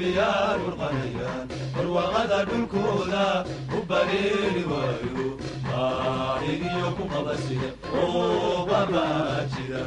ديار القريان والوغدا بالكولا وبريري وايو ما هيجيكم قبسية وبابا جدا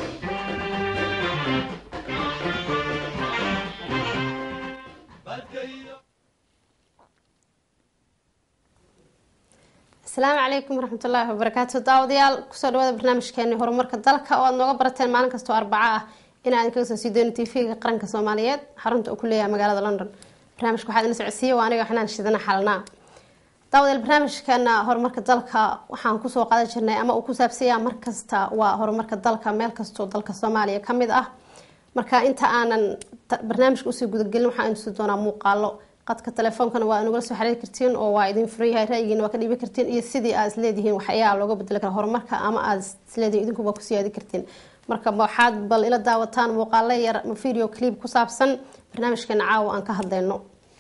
السلام عليكم ورحمة الله وبركاته. داوديال كسر هذا برنامج كأنه هرمرك الدلك أو أنه قبرتين معنا كستو أربعة إن عندك كسر سيدون تيفي قرن كسوماليات حرمت كلية مقالة لندن. برنامج واحد نسمع سيه وأنا وإحنا نشدنا حالنا. داوديال البرنامج كان هرمرك الدلك وحن كسر قادة جرنا أما وكسر بسيا مركز تا وهرمرك الدلك مال كستو دلك الصومالية كم إذا مركا أنت أنا برنامج كسر جود قلنا وحن نسدونا مقالة qadka telefoonkan waa aanu soo xiriir kartiin oo waa idin free ra'yigiina waa ka dhibi kartiin iyo sidii aad leedihiin waxyaabo looga bedeli karo horumarka ama aad leedihiin idinku waa ku siyaadi kartiin marka waxaad bal ila daawataan muuqaalo yar video clip ku saabsan barnaamijkan caawa aan ka hadlayno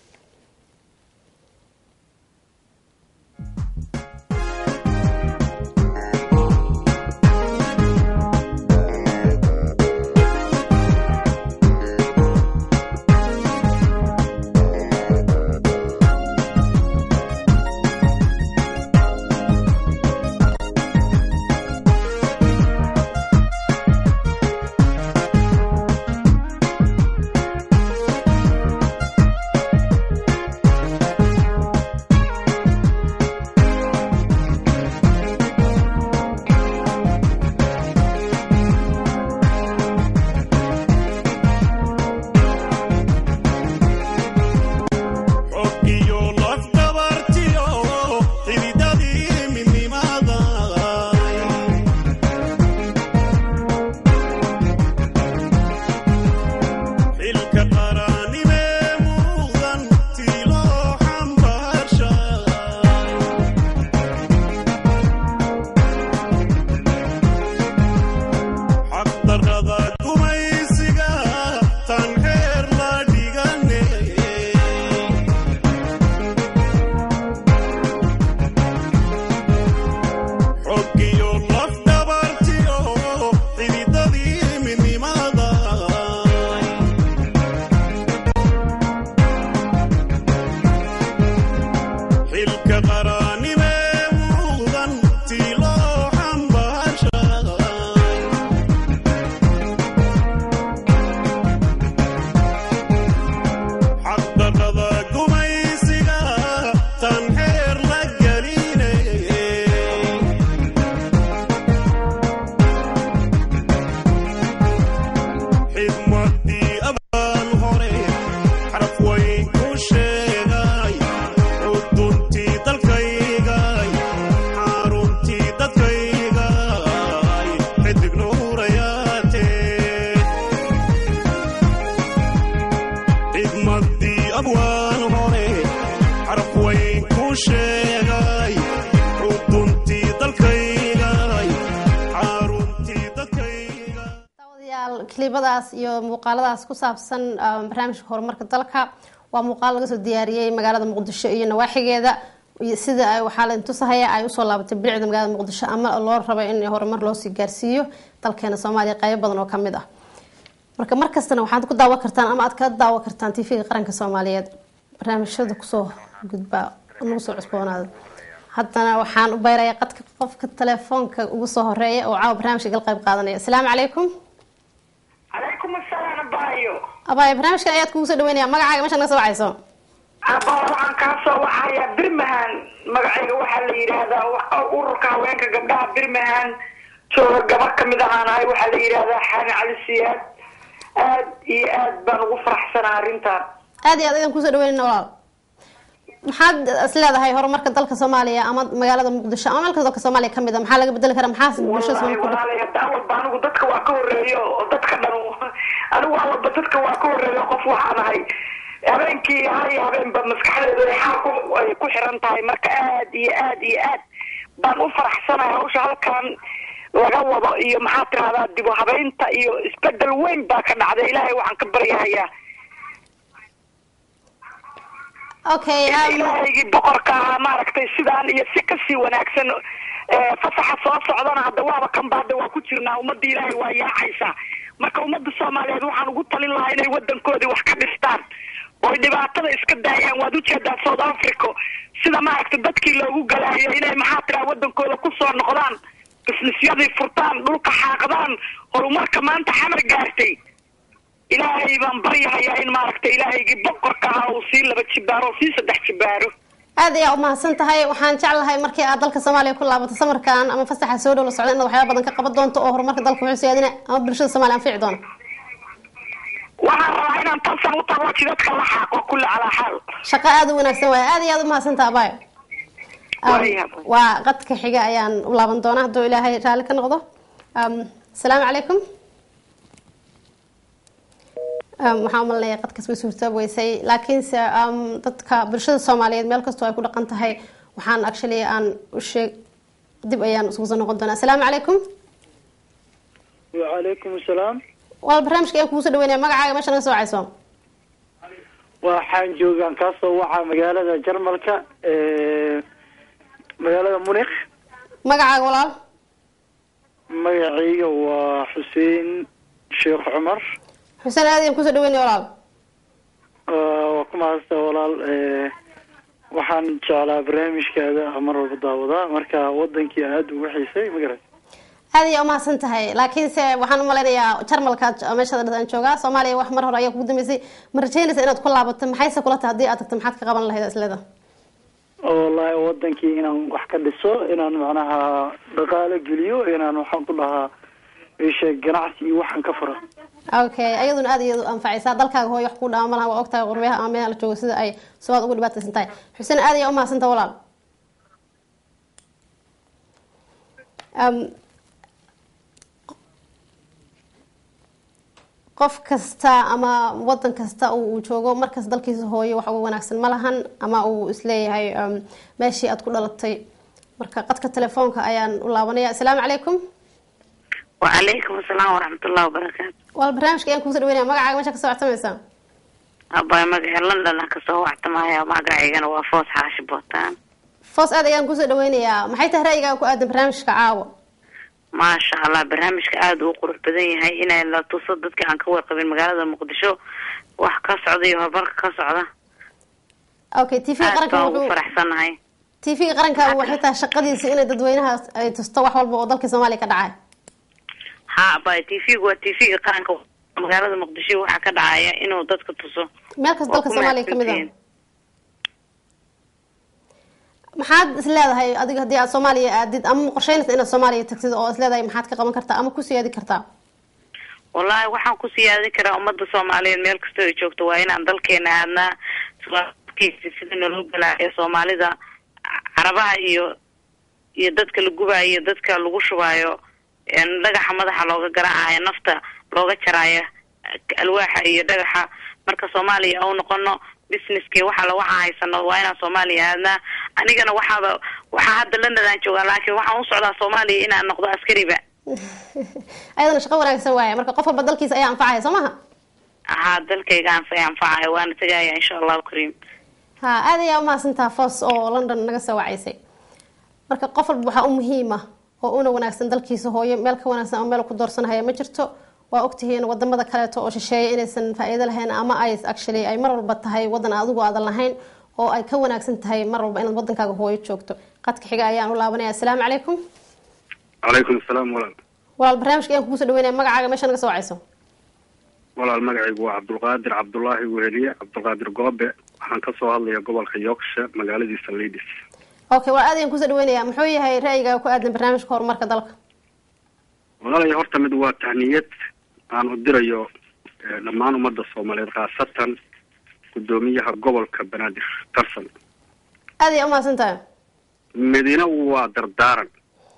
klibadaas iyo muuqaaladaas ku saabsan barnaamijka horumarka dalka waa muuqaal laga soo diyaariyay magaalada Muqdisho iyo nawaaxigeeda sida ay waxa la intusahay ay u soo laabatay bilicda magaalada Muqdisho ama loo rabo in horumar loo sii gaarsiiyo dalkeena Soomaaliya qayb badan oo kamid ah marka markastana waxaad ku daawan kartaan ama aad ka daawan kartaan TV-ga qaranka Soomaaliyeed barnaamijyada ku soo gudba ugu soo cusboonaada haddana waxaan u bayrayaa qofka telefoonka ugu soo horeeya oo caaw barnaamijka gal qayb qaadanaya assalaamu calaykum عليكم السلام بايو أباي برنامج كان أيات كوسة دويني مقعد مش أنا سوى عيسو أبا عن كاسو وحيا برمهان مقعد وحلي هذا أوركا وينك قبلها برمهان شو قبل كم إذا أنا هاي وحلي هذا حان على السياد آد بان وفرح سنة رنتان هذه أيات كوسة دويني نوال محد أسلاد هاي هرمرك دلك Soomaaliya ama magaalada Muqdisho ama halka dalka Soomaaliya kamid ah maxaa laga bedeli karaa maxaa bulshada Soomaaliyeed walaalaha dawlad baanu dadka waa ka horeeyo dadka dhan anigu waa dadka waa ka horeeyo qof waxaan ahay habeenkii habeenba maskaxdeeda ay ku xiran tahay marka aad iyo aad baan u faraxsanahay hawsha halkan laga wado iyo maxaa tirahdaa dib u habeynta iyo isbedel weyn baa ka dhacday ilaahay waxaan ka baryahayaa okay ilaahay boqorka maaragtay sidaan iyo si ka sii wanaagsan fasaxa soo socdana hadda waaba kan baad waa ku jirnaa ummadda ilaahay waa yaacaysa marka ummadda Soomaaliyeed waxaan ugu talin lahaa inay wadankoodii wax ka dhistaan oo dhibaatada iska daayaan. waad u jeedaa South Africa sida maaragta dadkii loogu galaayo inay maxaa tiraa wadankooda ku soo noqdaan, businessyadii furtaan, dhulka xaaqdaan, horumarka maanta xamar gaartay. ilaahay baan baryahayaa in maaragta ilaahaygii boqorka ahaa uu sii 2 jibaaro sii 3 jibaaro. aad ayaa u mahadsan tahay. waxaan jeclahay markii aad dalka Soomaaliya ku laabato samarkan ama fasaxa soo dhow la socdo inaad waxyaabo badan ka qaban doonto oo horumarka dalka wuxuu siyaadina ama bulshada Soomaaliya anfici doono. waxaan rabaa inaan tansan u tago jidadka la xaaqo kulli calaa xaal. shaqo aad u wanaagsan waay. aad iyo aad u mahadsan tahay abaayo. waa qadka xiga ayaan u laaban doonaa hadduu ilaahay raali ka noqdo. asalaamu calaykum. waxaan umaleeyahay qadkaas way suurtoob weysay laakiinse dadka bulshada Soomaaliyeed meel kastoo ay ku dhaqan tahay waxaan actually aan u sheeg dib ayaan isugu soo noqon doonaa. asalaamu calaykum. wa calaykum asalaam. wal barnaamijka aan kugu soo dhaweynaya magacaaga meesha naga soo wacayso. waxaan joogaan ka soo waca magaalada Jarmalka magaalada Munich. magacaaga walaal? magacayga waa Xuseen Sheekh Cumar. xuseen aad ayaan kusoo dhaweynaya walaal. waa kuma hasta walaal waxaan jeclaa barnaamijkaada mar walba daawada marka wadankii aad ugu xiisay magarat. aad ayaa u mahadsan tahay laakiinse waxaan u maleynayaa Jarmalka meesha aan joogaa Soomaaliya wax mar hore ayaa kugu dambeysay ma rajaynaysaa inaad ku laabato maxayse kula tahay haddii aad tagto maxaad ka qaban lahayd isleeda? wallahi wadankii inaan wax ka dhiso inaan macnaha dhaqaale geliyo inaan waxaan ku dhahaa isha ganacsi iyo waxaan ka furo. okay ayaduna aad iyo anfacaysaa dalkaaga hooyo wax ku dhaama malaha waa ogtahay qurbiyaha ama meel la joogo sida ay soo ugu dhibaataysan tahay. xuseen aad ayaa u mahadsan tahay walaal. qof kasta ama wadan kasta uu joogo markaas dalkiisa hooyo wax ugu wanaagsan ma lahan ama uu isleeyahay meeshii aad ku dhalatay. marka qadka telefoonka ayaan u laabanaya. asalaamu calaykum. وعليكم السلام ورحمة الله وبركاته. والبرنامج كأنك كوسر وين مقعد ماشي كسر اعتمسا. أبا مقعد لندن كسر اعتمايا مقعد أنا وفوز حاش بوتان. فوز هذا كأنك كوسر وين يا محيط هراي كأنك برنامج كعاوة. ما شاء الله برنامج كعاد وقرب بدني هاي إنا لا تصدق عن كور قبل مقالة المقدشة وحكا سعودية وبرك كسعودة. أوكي تيفي قرنك هو فرح سنة هاي. تيفي قرنك وحتى شقدي سئنا ددوينها تستوح والبوضل كسومالي كدعاء. ها باي تيفي قرنك مقالة المقدشة وحكا دعاية إنه ضدك تصو. مالك دلك سومالي كمذا. maxaad isleedahay adiga hadii aad Soomaaliya aadid ama qorsheynaysa inaad Soomaaliya tagtid oo isleedahay maxaad ka qaban kartaa ama ku siyaadi kartaa? wallahi waxaan ku siyaadi karaa ummadda Soomaaliyeed meel kasta ay joogto waa inaan dalkeena aadna sida nolol galaayo Soomaalida Carabaha iyo dadka la gubaayo dadka lagu shubaayo in dhagaxa madaxa looga garaacayo nafta looga jaraayo alwaaxa iyo dhagaxa marka Soomaaliya oo noqono businesskii waxa la waxa haysano waa inaan Soomaaliya aadna anigana waxa hadda London joogaa laakiin waxaan u socdaa Soomaaliya inaan noqdo askariba ayadana shaqo wanaagsan waaye marka qof walba dalkiisa ayaa anfacay Soomaha dalkayga anfacay waan tagayaa insha Allah kariim aad ayaa ma santaa Foos oo London naga soo wacaysay marka qof walba waxa u muhiim ah oo una wanaagsan dalkiisa hooyo meel ka wanaagsan oo meel ku doorsanahay ma jirto waa ogtihiin wadamada kale oo shisheeye inaysan faa'iido lahayn ama ay actually ay mar walba tahay wadan adigu aadan lahayn oo ay ka wanaagsan tahay mar walba inaad wadankaaga hooyo joogto qadka xiga ayaan u laabanaya. assalaamu calaykum. calaykum asalaam walaal barnaamijka aan kugu soo dhaweynaya magacaaga meesha naga soo wacayso. walaal magacaygu waa Cabdulqaadir Cabdullaahi Weheliye Cabdulqaadir Goobe waxaan ka soo hadlayaa gobolka Yorkshire magaaladiisa Leeds. okay waa aad ayaan kugu soo dhaweynaya muxuu yahay ra'yigaaga ku aadan barnaamijka horumarka dalka? walaal horta mid waa tahniyad aan u dirayo dhammaan ummadda Soomaaliyeed khaasatan gudoomiyaha gobolka Banaadir Tarsan. aad ay u mahadsantahay. Madiina waa dardaaran.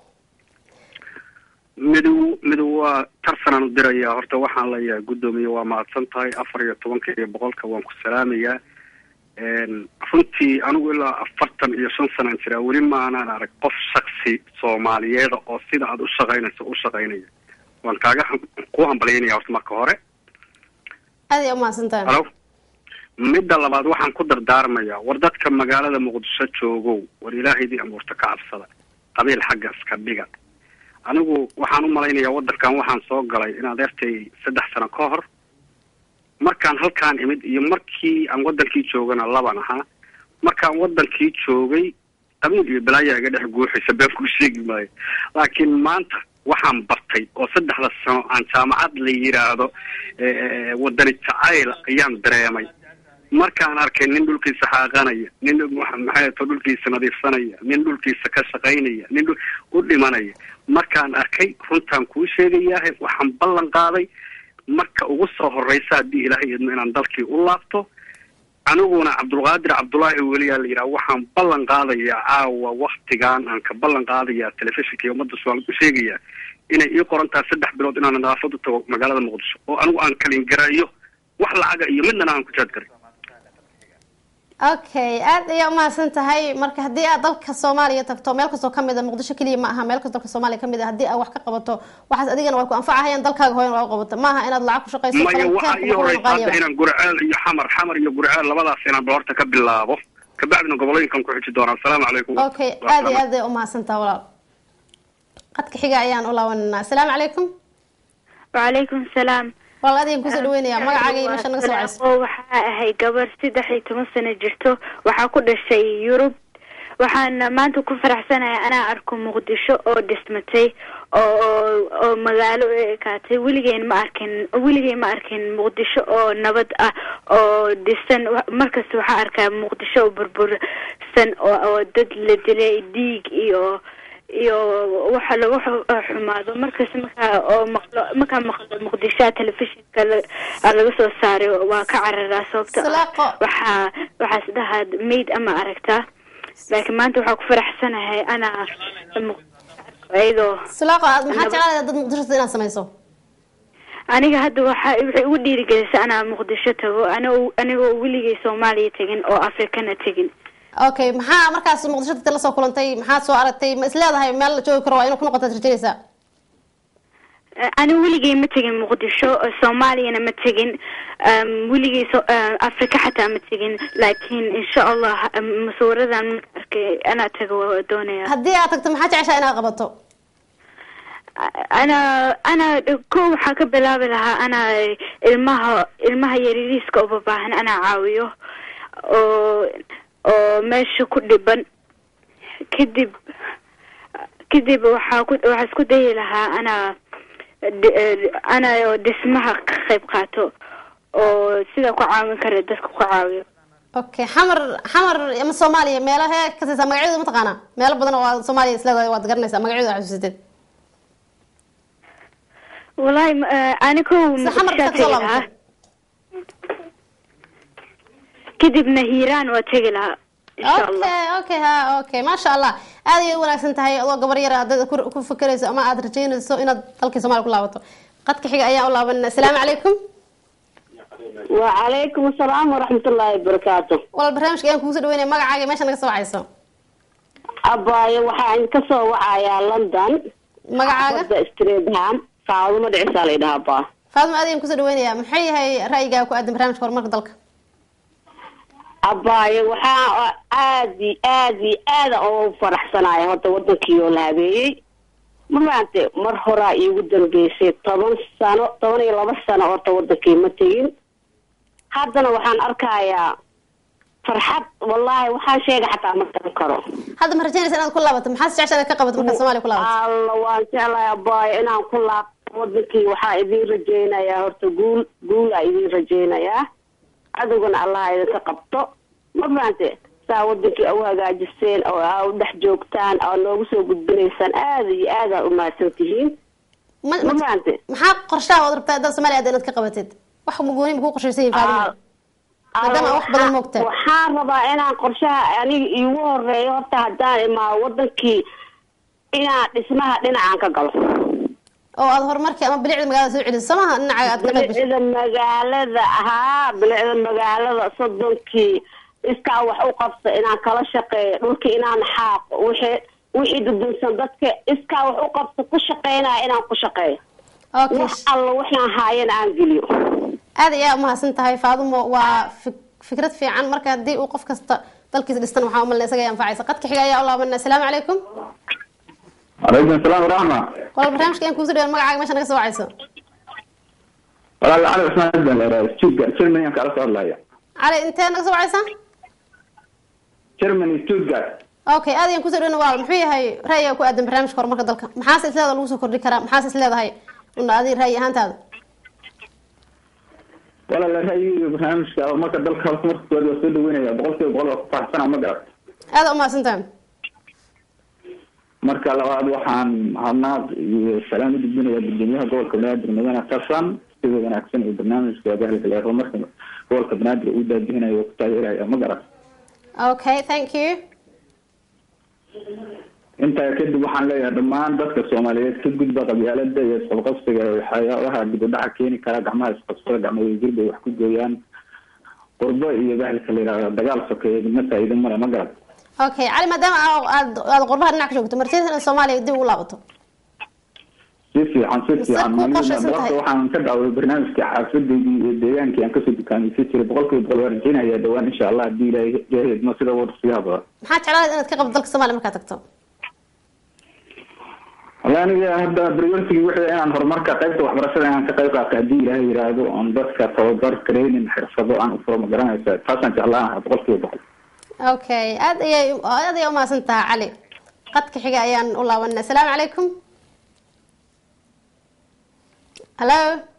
midu waa Tarsan aan u dirayaa horta waxaan leeyahay gudoomiye waa mahadsan tahay 14% waan ku salaamayaa. runtii anigu ilaa 45 sano jira weli ma aanan arag qof shakhsi Soomaaliyeed oo sida aad u shaqaynaya. waan kaaga ku hambalyeynaya horta marka hore. aad ay u mahadsantahay. halo midda labaad waxaan ku dardaarmayaa war dadka magaalada Muqdisho joogo war Ilaahaydii amuurta ka cabsada qabiil xaggaas ka dhiga. anigu waxaan u malaynayaa wadankan waxaan soo galay in adeertay 3 sano ka hor markaan halkaan imid iyo markii aan wadankii joogana laban ahaa. markaan wadankii joogay qabiil iyo balaayaa iga dhex guuxaysa baan ku sheegi maayo, laakiin maanta waxaan bartay oo 3 sano aan jaamacad la yiraahdo wadani jacayl ayaan dareemay. markaan arkay nin dhulkiisa xaaqanaya, nin maxay dhulkiisa nadiifsanaya, nin dhulkiisa ka shaqaynaya, nin u dhimanaya, markaan arkay runtaan kuu sheegayaa waxaan ballan qaaday marka ugu soo horeysa haddii ilaahay idmo inaan dalkii u laabto. aniguna cabdulqaadir cabdulaahi weliyaa la yidhaha waxaan ballan qaadayaa caawa waktigaan aan ka ballan qaadayaa telefishinka iyo ummadda soomaaliya ku sheegayaa inay ii qorantaa 3 bilood inaan nadaafad u tago magaalada muqdisho oo anigu aan kalin garayo wax lacaga iyo midna aan ku jaad garay. okay aad ayaa umahadsan tahay. marka haddii aad dalka Soomaaliya tagto meel kastoo kamid ah Muqdisho kaliya ma aha, meel kastoo dalka Soomaaliya kamid ah haddii aad wax ka qabato waxaas adigana way ku anfacayaan dalkaaga hooyan waa qabato ma aha inaad lacag ku shaqeyso. maya waxa iyo horeysa inaan gurceel iyo xamar iyo gurceel labadaas inaan horta ka bilaabo kabacdina gobolooyinkan ku xiji doonaa. assalaamu calaykum. okay aad iyo aad umahadsan tahay walaal. qadka xiga ayaan u laabanaa. assalaamu calaykum. وعليكم السلام. والله أدين كوسة دوينيا ما عاجي مش أنا سويس. وحا قبل 16 سنة جرتو وحا كل شيء يوروب وحنا ما أنتو كفر حسنا أنا أركم مقدشو أو دستمتي أو مقالو كاتي وليجين ما أركن مقدشو أو نبض أو دستن مركز وحا أركن مقدشو بربر سن أو دد لدلي ديك iyo waxa lagu xumaado markaas marka muqdisho telefishinka laga soo saaray waa ka cararaa sababta waxa sidaad meed ama aragta laakiin maanta waxa ku faraxsanahay ana aydo salaaqo maxaa jeclahay dad muqdisho inaad samayso aniga hadda waxa ugu dhiirigelisay ana muqdisho tago anigoo weligay Soomaaliya tagin oo Afrikana tagin. okay maxaa markaas muqdisho la soo kulantay maxaa soo aragtay ma isleedahay meel la joogi karo waa inuu ku noqoto tirtiraysa أنا ولقي متجن مقدشو الصومالي أنا متجن ولقي أفريقيا حتى متجن لكن إن شاء الله مصورة أنا تجوا دوني هدي أعتقد ما حاجة عشان أنا قبضته أنا كل حاجة بلها أنا المها يريس كوبابهن أنا عاويه ماشي كل بن كذب وحاسكو دي لها أنا دسمها خيب قاتو وسيدا كعاون كردس كعاوي. أوكي حمر يا من صوماليا ميلها كذا مقعد متقنا ميل بدنا صوماليا سلا واتقرنيسا مقعد عجزتين. والله أنا كو حمر كذب نهيران وتجلها. اوكي اوكي ما شاء الله هذه wanaagsan tahay oo gabar yar aad ku fakarayso ama aad rajaynayso inaad dalka Soomaaliya ku laabato qadka xiga ayaa u laabanaa. assalaamu calaykum. wa calaykum assalaam wa rahmatullahi wa barakatuh. wal barnaamijka aan kugu soo dhaweynay magacaaga meesha naga soo wacayso abaayo waxaan ka soo wacayaa London magacaaga Streetham Faadumo Dhicisa la yiraahdo. Faadumo aad ayaan ku soo dhaweynayaa maxay yahay ra'yigaaga ku aadan barnaamijka horumarka dalka abaayo waxaa aad oo faraxsanahay hadda wadankii oo la habeeyay maanta mar hore iigu dambeysay 12 sano oo wadankii ma tagin haddana waxaan arkayaa farxad wallahi waxaan sheegay xataa ma taran karo hadda ma rajaynaysaa inaad ku laabato maxaa jeceshahay ka qabato marka Soomaaliya ku laabato Allah waan jeclahay abaayo inaan ku laabto wadankii waxaa idin rajaynayaa horta guul ay idin rajaynayaa aduguna Allah idinka qabto ma fahamte saa wadankii oo hagaajiseen oo dhex joogtaan oo noogu soo gudbinaysaan aad iyo aad u mahadsantihiin ma fahamte maxaa qorshaha wad rabtaa dad Soomaaliya inaad ka qabatid wax mugooni ku qorshaysan Faadumo maadaama wax badan moogtaa waxaan rabaa inaan qorshaha aniga iigu horeeyo horta haddaan imaa wadankii inaan dhismaha dhinacaan ka galo oo aad horumarkii ama bilicda magaalada soo celiso samaha dhinaca aad ka qaybgasho bilicda magaalada sodonkii iskaa wax u qabsa inaan kala shaqeeyo dhulka inaan xaaqo wixii dudunsan dadka iskaa wax u qabsa ku shaqeynaya inaan ku shaqeeyo wax alla waxaan haayana aan geliyo aad ayaa umahadsan tahay Faadumo waa fikrad fiican marka haddii uu qof kasta dalkiisa dhistan waxaa umalna isaga anfacaysa qadka xiga ayaa u laabanaa. assalaamu calaykum. عليكم السلام ورحمة. والله برنامج كان كوسر يوم مقعد ماشان نقص وعيسو. والله علي عثمان بن ستوتغارت جيرماني كان على صار علي انت naga soo wacaysaa جيرماني ستوتغارت okay aad ayaan kusoo dhaweyna walaal muxuu yahay ra'yiga ku aadan barnaamijka horumarka dalka maxaase isleedahay lagu soo kordhi karaa maxaase isleedahay una adi ra'yi ahaantaada ولا رأيي برنامج horumarka dalka horumarkooda waa soo dhaweynaya boqolkiiba boqol ku faraxsan ma garat aad u mahadsantahay marka labaad waxaan hadnaad iyo salaam u dibinaya gudoomiyaha gobolka banaadir mudane tarsan sida wanaagsan ee barnaamijka gaarka horumarka gobolka banaadir uu daadinayo ku taageerayo ma garat okay thank you inta kadib waxaan leeyahay dhammaan dadka Soomaaliyeed ka gudba qabyaalada iyo sabqabsiga waxyaabaha dib u dhac keeni kara gacmaha isqabsada gacmaha jirba wax ku gooyaan qurbo iyo bahalka leeyahay dagaal sokeeyay ma faa'iido ma garan okay cali maadaama aad qurbaha dhinac ka joogto martiina Soomaaliya dib u laabato si fiican waxaan ka dhaaway barnaamijka xaafadii iyo deegaankii aan ka soo dukaanaysan jiray boqolkiiba boqol warjinaya dhawaan insha Allah hadii ilaahay ma sida warsiyaaba maxaa jeclahay inaad ka qabto dalka Soomaaliya marka tagto والله هذا بريورتي وحده أنا هرمركا قيبت وحبرشة أنا كقيبة قدير هاي يرادو أن بس كتوبر كرينين حرصدو أن أفرم مقرنة فاسن الله بقول كيف بقول. أوكي هذا يوم ما سنتها علي قد كحجة أيان الله والنا السلام عليكم. هلا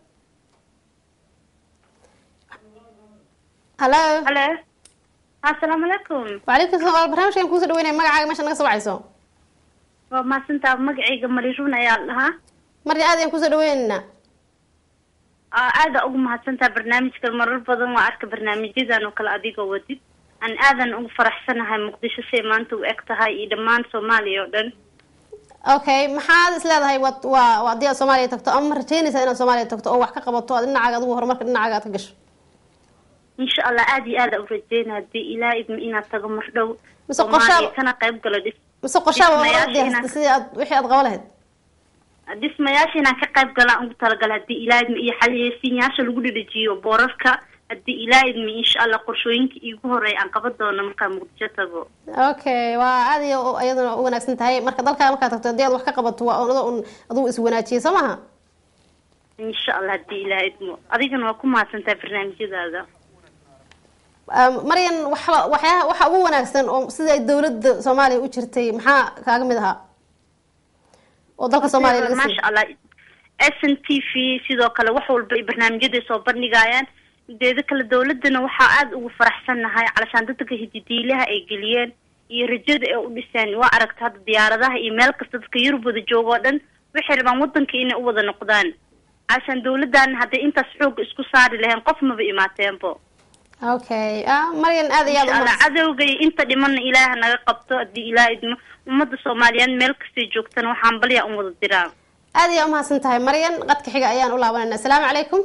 هلا هلا السلام عليكم. وعليكم السلام برنامج كان كوسر وين ما قاعد مش نقص وعيسو. ما سنت مقعي مليشون عيال ها مرة عادي كوسر ويننا عادة أقوم هسنت برنامج كالمرة بدن وعرك برنامج جدا وكل أديك ودي أن آذن أقوم فرح سنة هاي مقدشة سيمانتو وإكتها إدمان سومالي ودن أوكي محاد إسلام هاي وعديها سوماليا تكتو أمر تيني سنة سوماليا تكتو أو وحكا قبطو أدنا عقد وهرمارك أدنا عقد تقش إن شاء الله عادي آذا أورجينا دي إلى إذن إنا تقمر دو بس قشاب كان قيب قلدس بس قشاب وحي أدغولهد dhismayaashina ka qayb galaan ugu talagal hadii ilaahay iyo xaliyaysiinyaasha lagu dhadhajiyo boorarka hadii ilaahay insha Allah qorshooyinka igu horeey aan qaban doono marka Muqdisho tago okay waa aad iyo ayaduna u wanaagsan tahay marka dalka marka tagto hadii aad wax ka qabato waa adoo is wanaajiyo samaha insha Allah hadii ilaahay adigana waa ku mahadsantahay barnaamijyadaada Marian waxa ugu wanaagsan oo sida dawladda Soomaaliya u jirtay maxaa kaaga mid ahaa dalka Soomaaliya laga ma sha Allah SNTV sidoo kale wax walba barnaamijyada soo bandhigayaan deeda kale dawladana waxa aad ugu faraxsanahay calashaan dadka hididiilaha ay galiyeen iyo rajada ay u dhiseen waa aragtaa diyaaradaha iyo meel kasta dadka Yurubada joogo dhan waxay rabaan wadanka inay u wada noqdaan calashaan dawladan hadda intaas xoog isku saari lahayn qof ma ba imaateenbo okay Marian aad iyo aad cadawga inta dhiman Ilaahay naga qabto hadii Ilaahay umada Soomaaliyeed meel kasta joogtana waxaan baliya u wada diraa aad iyo ma hasantahay Marian qadka xiga ayaan u laabanayna assalaamu calaykum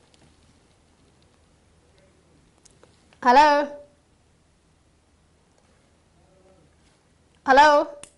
hello hello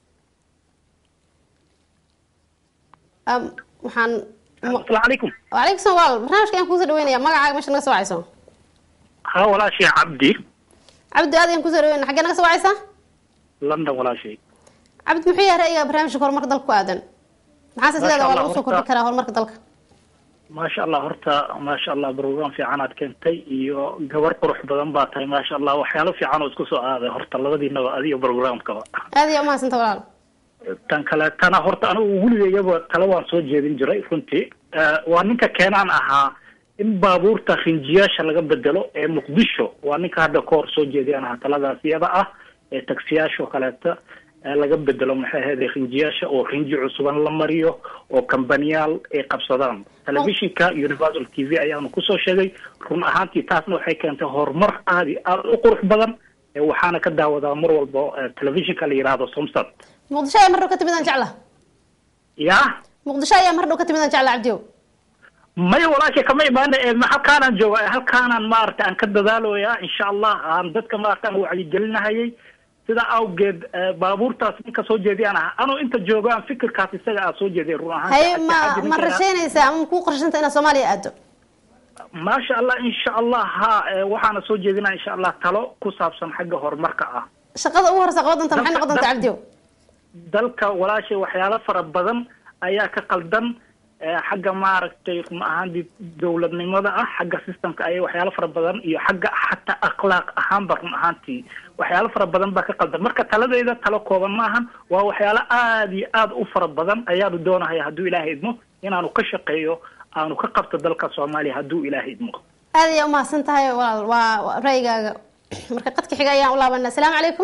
waxaan السلام عليكم وعليكم السلام barnaamijka aan ku soo dhaweynaya magacaaga meesha naga soo wacayso ها ولا شيء عبدي عبد aad aan ku soo dhaweynaa xagee naga soo wacaysa لندن ولا شيء عبد muxuu yahay ra'yiga barnaamijka horumarka dalka ku aadan maxaa sideeda waa lagu soo kordhi karaa horumarka dalka ما شاء الله horta ما شاء الله برنامج fiican aad keentay iyo gabar qurux badan baa tahay ما شاء الله waxyaalo fiican oo isku soo aaday horta labadiina adiga barnaamijkaba aad iyo ma hasantahay walaal tan kale tana horta anigu weligeeyaba tala waan soo jeedin jiray runtii waa ninka keenaan ahaa in baabuurta rinjiyaasha laga bedelo ee Muqdisho waa ninka hadda koor soo jeediyaan taladaas iyada ah ee taksiyaasha kaleeta laga bedelo maxay ahayd rinjiyaasha oo rinji cusuban la mariyo oo kambaniyal ay qabsadaan telefishinka Universal TV ayaanu ku soo sheegay run ahaantii taasna waxay keentay horumar aad u qurux badan waxaana ka daawadaa mar walba telefishinka la yiraahdo Somsat Muqdisho ayaa mar dhow ka timidaan jecla ya Muqdisho ayaa mar dhow ka timidaan jecla Cabdiyo may walaashay kama imaan halkaanaan jooga halkaanaan maarta aan ka dadaalooyaa insha Allah aan dadka maarta aan wacyi gelinahayay sida awgeed baabuurtaas ninka soo jeediyaan anu inta joogaan fikirkaas isaga aan soo jeeday ruun ahaan hay ma rashaynaysa ama ku qorshanta in Soomaaliya aado ma sha Allah insha Allah waxaana soo jeedinaa insha Allah talo ku saabsan xagga horumarka ah shaqada ugu horeysa qabadanta maxay noqon doontaa Cabdiyo dalka walaashay waxyaalo fara badan ayaa ka qaldan xagga maaragtay run ahaantii dowladnimada ah xagga systemka ayay waxyaalo fara badan iyo xagga xataa akhlaaq ahaanba run ahaantii waxyaalo fara badan baa ka qaldan marka taladayda talo kooban maahan waa waxyaalo aada iyo aada u fara badan ayaanu doonahaya hadduu ilaahay idmo inaanu ka shaqeeyo aanu ka qabto dalka soomaaliya hadduu ilaahay idmo aad ayaa umahadsan tahay walaal waa ra'yigaaga marka qadka xiga ayaan u laabanaa asalaamu calaykum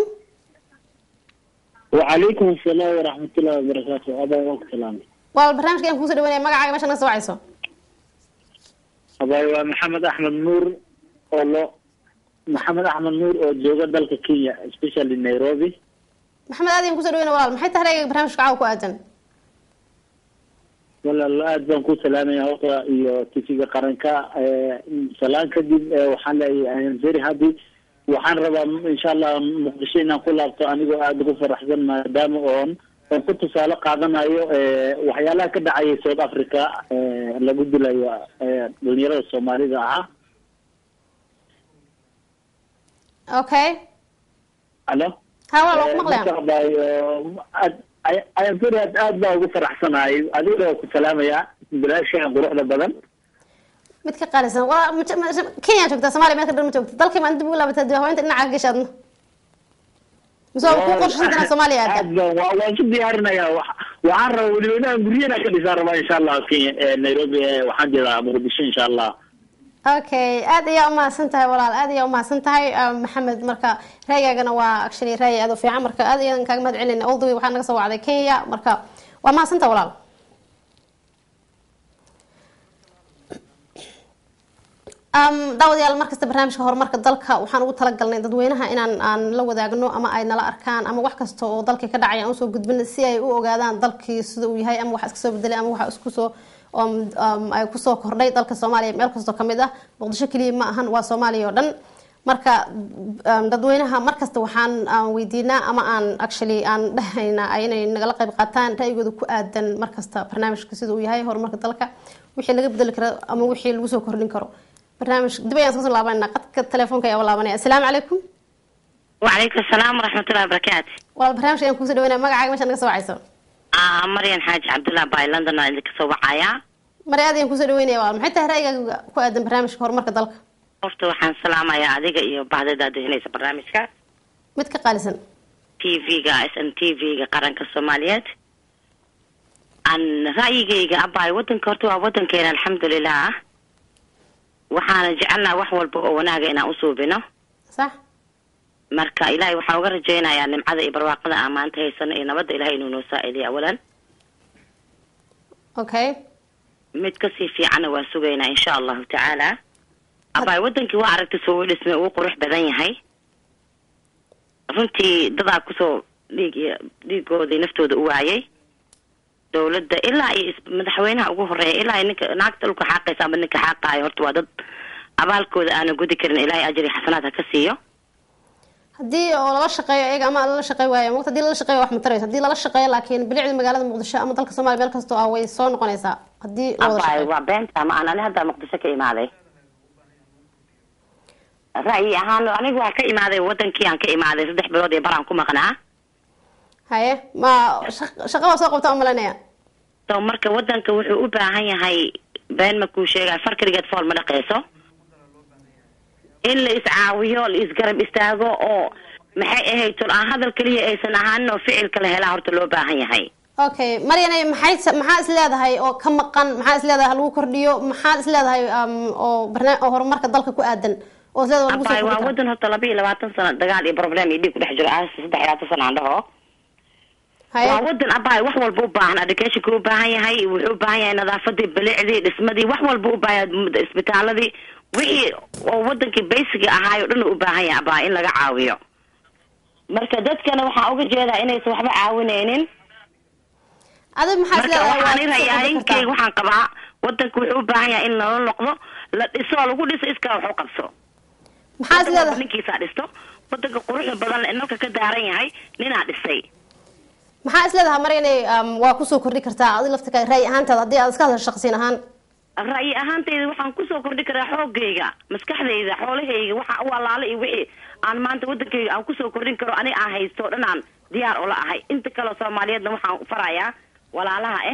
وعليكم السلام ورحمة الله وبركاته أبا وقت سلام waa barnaamijka aan kugu soo dhawaanaya magacaaga meesha naga soo wacayso أبا محمد أحمد نور والله محمد أحمد نور oo jooga dalka Kenya especially Nairobi maxamed aad ayaan kusoo dhawaynaya walaal maxay tahay ra'yiga barnaamijka caawa ku aadan walaal aad baan ku salaamaya horta iyo TV-ga qaranka salaan kadib waxaan leeyahay I'm very happy waxaan rabaa insha Allah muqdisho inaan ku laabto anigoo aad ugu faraxsan maadaama oon ku tusaale qaadanayo waxyaalaha ka dhacay South Africa lagu dilayo dhalinyarada Soomaalida ah okay alo ha walaal ku maqlayaa I am very aad baan ugu faraxsanahay adigoo ku salaamaya bilaashan quruxda badan mid ka qaalisan waa Kenya joogta Soomaaliya meel ka dhan ma joogta dalkii ma dib ugu laabatay dawaaynta dhinaca gashaadna misoo ku qorshaysan Soomaaliya waan ku diyaarinayaa waxaan rabaa waliba inaan guriyana ka dhisaa rabaa insha Allah Kenya Nairobi waxaan jiraa Muqdisho insha Allah okay aad ayaa umahadsan tahay walaal aad ayaa umahadsan tahay maxamed marka ra'yigaagana waa actually ra'yi aad u fiican marka aad ayaan kaaga mahad celinayna all the way waxaan naga soo wacday Kenya marka waa mahadsan tahay walaal daawadayaal markasta barnaamijka horumarka dalka waxaan ugu talagalnay dadweynaha inaan aan la wadaagno ama ay nala arkaan ama wax kasta oo dalka ka dhacay aan usoo gudbino si ay u ogaadaan dalkii sida uu yahay ama wax iska soo bedelay ama wax isku soo ay kusoo kordhay dalka Soomaaliya meel kasta kamid ah Muqdisho kaliya ma ahan waa Soomaaliya oo dhan marka dadweynaha markasta waxaan weydiinaa ama aan actually aan dhahaynaa inay nagala qayb qaataan ra'yigooda ku aadan markasta barnaamijka sida uu yahay horumarka dalka wixii laga bedeli karo ama wixii lagu soo kordhin karo برنامج دبي أنا لابنا قد تلفونك يا والله بني السلام عليكم وعليكم السلام ورحمة الله وبركاته والبرنامج أنا كوسي دوينا ما قاعد مش أنا كسوع عيسى مريم حاج عبد الله باي لندن اللي كسوع عيا مريم أنا كوسي دوينا يا والله حتى رأيك كوادم برنامج هرمرك ضلك قفتوا حن سلام يا عديقة إيو بعد ده هنا برنامجك متك قالسن TV SNTV قرنك الصوماليات عن رأيك أباي ودن كرتوا ودن كينا الحمد لله waxaan jecelnaa wax walba oo wanaaga inaan u suubino sax marka ilaahay waxa uga rajaynayaa nimcada iyo barwaaqada amaanta haysan ee nabadda ilaahay inuu noo saacidiyo awalan okay mid ka sii fiican waa sugaynaa insha Allah ta'ala abay wadankii waa aragtay soo dhisme uu qurux badan yahay runtii dad ku soo dhiigoodii naftooda u waayay dawladda ilaa ay madaxweynaha ugu horeeyay ilaa ninka naagta dhulka xaqaysa ama ninka xaqaay horta waa dad abaalkooda aan gudi karin ilaahay ajri xasanaad ka siiyo hadii oo lala shaqeeyo ayaga ama lala shaqeeyo waayo waqti hadii lala shaqeeyo wax ma tarayso hadii lala shaqeeyo laakiin bilicda magaalada Muqdisho ama dalka Soomaaliya meel kasto ah way soo noqonaysaa hadii lala shaqeeyo waa beenta ama aan hadda Muqdisho ka imaaday ra'yi ahaan anigu waa ka imaaday wadankii aan ka imaaday 3 bilood ee baraan ku maqnaa haye ma shaqada soo qabta umalanaya soo marka wadanka wuxuu u baahan yahay been ma ku sheegay farkrigeed fool ma dhaqayso in la iscaawiyo la isgarab istaago oo maxay ahayd aan hadal kaliya aysan ahaan oo ficil kale hela horta loo baahan yahay okay Mariana maxaa is leedahay oo ka maqan maxaa is leedahay lagu kordhiyo maxaa is leedahay oo barnaamij horumarka dalka ku aadan oo sida lagu soo kordhiyo waa wadan horta 22 sano dagaal iyo problem iyo dhib ku dhex jiro 3 sano aan dhaho waa wadan abay wax walba u baahan education ku baahan yahay wuxuu u baahan yahay nadaafadii bilicdii dhismadii wax walba u baahan isbitaaladii wixii oo wadankii basic ahaa oo dhan u baahan yahay abay in laga caawiyo marka dadkana waxa uga jeedaa inay waxba caawinaynin adoo maxaa isleedahay waxaan qabaa wadanku wuxuu u baahan yahay in la noqdo la dhiso lagu dhiso iska wax u qabso maxaa isleedahay ninkiisa dhisto wadanka quruxda badan ee nalka ka daaran yahay ninaa dhisay maxaa isleedahay Mariana waa ku soo kordhi kartaa adii lafta ra'yi ahaantaada hadii aad iska hadasho shaqsiin ahaan ra'yi ahaantayda waxaan ku soo kordhi karaa xoogayga maskaxdayda xoolahayga waxa u walaalo iyo wixii aan maanta wadankayga aan ku soo kordhin karo ani aan haysto dhanaan diyaar u la ahay inta kale Soomaaliyeedna waxaan farayaa walaalaha